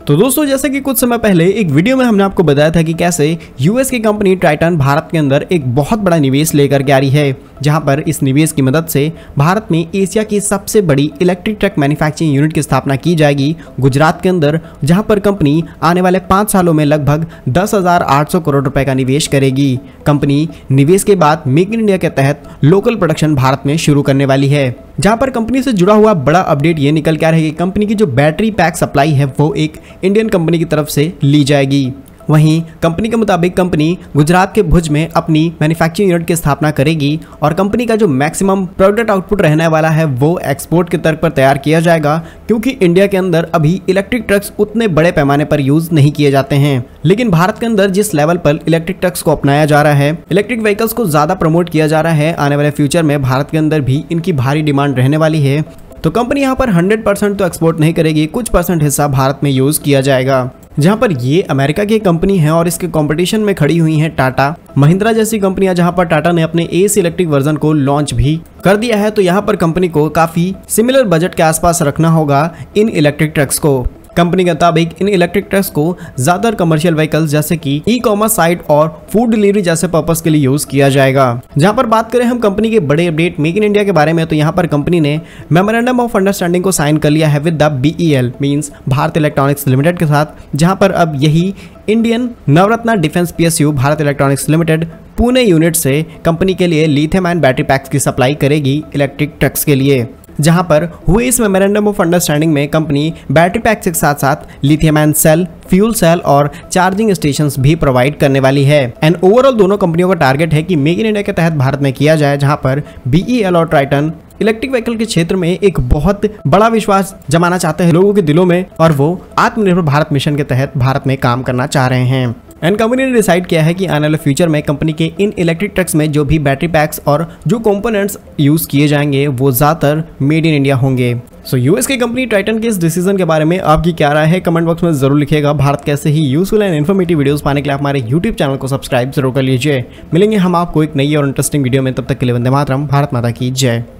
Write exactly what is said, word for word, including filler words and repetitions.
तो दोस्तों जैसे कि कुछ समय पहले एक वीडियो में हमने आपको बताया था कि कैसे यूएस की कंपनी टाइटन भारत के अंदर एक बहुत बड़ा निवेश लेकर के आ रही है, जहां पर इस निवेश की मदद से भारत में एशिया की सबसे बड़ी इलेक्ट्रिक ट्रक मैन्युफैक्चरिंग यूनिट की स्थापना की जाएगी गुजरात के अंदर, जहां पर कंपनी आने वाले पाँच सालों में लगभग दस हजार आठ सौ करोड़ रुपए का निवेश करेगी। कंपनी निवेश के बाद मेक इन इंडिया के तहत लोकल प्रोडक्शन भारत में शुरू करने वाली है, जहां पर कंपनी से जुड़ा हुआ बड़ा अपडेट ये निकल के आ रहा है कि कंपनी की जो बैटरी पैक सप्लाई है वो एक इंडियन कंपनी की तरफ से ली जाएगी। वहीं कंपनी के मुताबिक कंपनी गुजरात के भुज में अपनी मैन्युफैक्चरिंग यूनिट की स्थापना करेगी और कंपनी का जो मैक्सिमम प्रोडक्ट आउटपुट रहने वाला है वो एक्सपोर्ट के तर्क पर तैयार किया जाएगा, क्योंकि इंडिया के अंदर अभी इलेक्ट्रिक ट्रक्स उतने बड़े पैमाने पर यूज नहीं किए जाते हैं। लेकिन भारत के अंदर जिस लेवल पर इलेक्ट्रिक ट्रक्स को अपनाया जा रहा है, इलेक्ट्रिक व्हीकल्स को ज्यादा प्रमोट किया जा रहा है, आने वाले फ्यूचर में भारत के अंदर भी इनकी भारी डिमांड रहने वाली है। तो कंपनी यहाँ पर हंड्रेड परसेंट तो एक्सपोर्ट नहीं करेगी, कुछ परसेंट हिस्सा भारत में यूज किया जाएगा। जहां पर ये अमेरिका की कंपनी है और इसके कंपटीशन में खड़ी हुई है टाटा महिंद्रा जैसी कंपनियां, जहां पर टाटा ने अपने एस इलेक्ट्रिक वर्जन को लॉन्च भी कर दिया है। तो यहाँ पर कंपनी को काफी सिमिलर बजट के आसपास रखना होगा इन इलेक्ट्रिक ट्रक्स को। कंपनी के मुताबिक इन इलेक्ट्रिक ट्रक्स को ज्यादातर कमर्शियल व्हीकल्स जैसे कि ई कॉमर्स साइट और फूड डिलीवरी जैसे पर्पस के लिए यूज किया जाएगा। जहां पर बात करें हम कंपनी के बड़े अपडेट मेक इन इंडिया के बारे में, तो यहां पर कंपनी ने मेमोरेंडम ऑफ अंडरस्टैंडिंग को साइन कर लिया है with the B E L means Bharat electronics limited के साथ, जहां पर अब यही Indian Navratna defence P S U Bharat electronics limited Pune unit से कंपनी के लिए लिथियम आयन बैटरी पैक्स की सप्लाई करेगी इलेक्ट्रिक ट्रक्स के लिए। जहां पर हुए इस मेमोरेंडम ऑफ अंडरस्टैंडिंग में कंपनी बैटरी पैक्स के साथ साथ lithium ion cell, fuel cell और चार्जिंग स्टेशंस भी प्रोवाइड करने वाली है। एंड ओवरऑल दोनों कंपनियों का टारगेट है कि मेक इन इंडिया के तहत भारत में किया जाए, जहां पर बी ई एल और टाइटन इलेक्ट्रिक व्हीकल के क्षेत्र में एक बहुत बड़ा विश्वास जमाना चाहते हैं लोगों के दिलों में, और वो आत्मनिर्भर भारत मिशन के तहत भारत में काम करना चाह रहे हैं। एंड कंपनी ने डिसाइड किया है कि आने वाले फ्यूचर में कंपनी के इन इलेक्ट्रिक ट्रक्स में जो भी बैटरी पैक्स और जो कंपोनेंट्स यूज किए जाएंगे वो ज्यादातर मेड इन इंडिया होंगे। सो यूएस की कंपनी टाइटन के इस डिसीजन के बारे में आपकी क्या राय है, कमेंट बॉक्स में जरूर लिखिएगा। भारत के ऐसे ही यूजफुल एंड इन्फॉर्मेटिव वीडियोस पाने के लिए आप हमारे यूट्यूब चैनल को सब्सक्राइब जरूर कर लीजिए। मिलेंगे हम आपको एक नई और इंटरेस्टिंग वीडियो में, तब तक के लिए वंदे मातरम, भारत माता की जय।